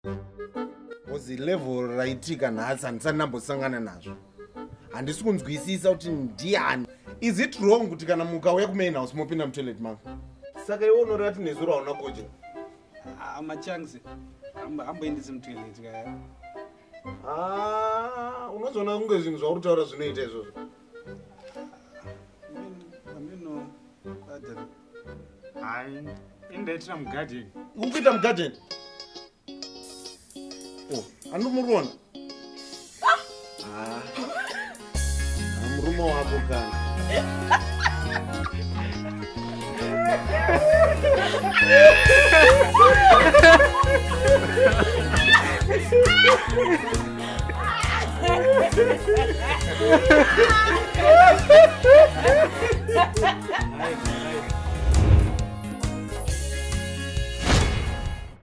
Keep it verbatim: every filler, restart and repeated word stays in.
Ozi level raitika nhasi handisati ndambosangana nazvo. Handisi kunzwisisa kuti ndiani. Is it wrong kuti kana mukauya kumain house mopinda mutoilet mangu? Saka iwe unoreva kuti nezuro hauna koje? Amachanzi. Hamboendisi mutoilet kaya. Ah, unozoona kunge zvinhu zvauri kutaura zvinoita izvozvo. Ameno garden. Hai, indaitira mugarden. Ukuita mugarden? Oh, andomuruona? Ah. Murume wako kana.